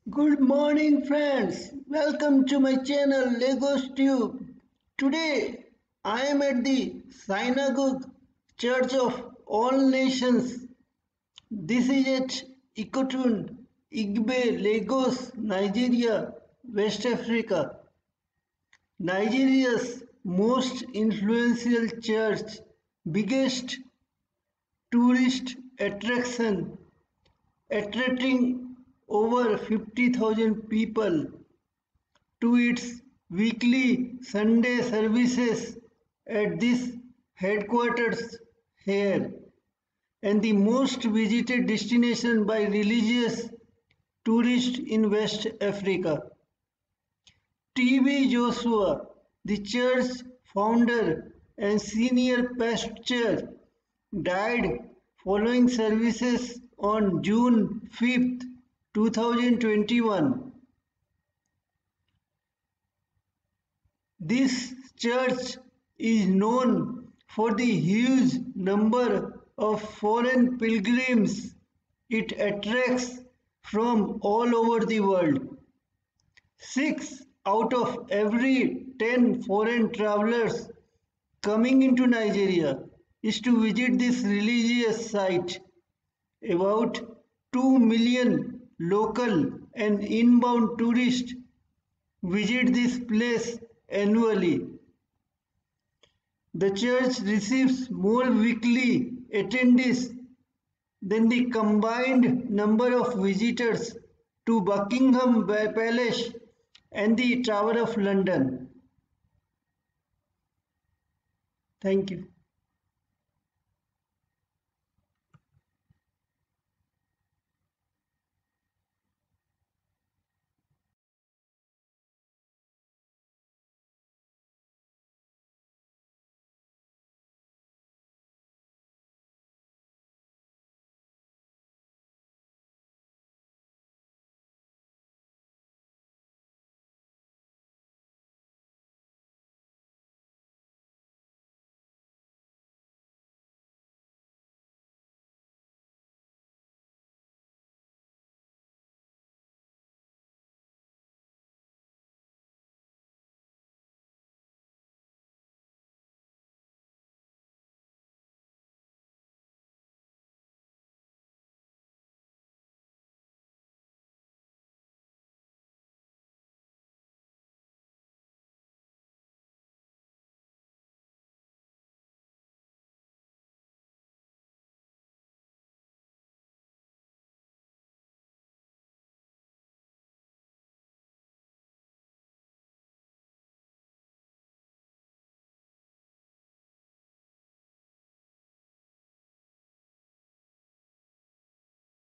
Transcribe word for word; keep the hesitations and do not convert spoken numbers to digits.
Good morning, friends. Welcome to my channel Legos Tube. Today I am at the Synagogue Church of All Nations. This is at Ikotun, Igbe, Lagos, Nigeria, West Africa. Nigeria's most influential church, biggest tourist attraction, attracting over fifty thousand people to its weekly Sunday services at this headquarters here, and the most visited destination by religious tourists in West Africa. T B Joshua, the church founder and senior pastor, died following services on June fifth, two thousand twenty-one. This church is known for the huge number of foreign pilgrims it attracts from all over the world. Six out of every ten foreign travelers coming into Nigeria is to visit this religious site. About two million local and inbound tourists visit this place annually. The church receives more weekly attendees than the combined number of visitors to Buckingham Palace and the Tower of London. Thank you.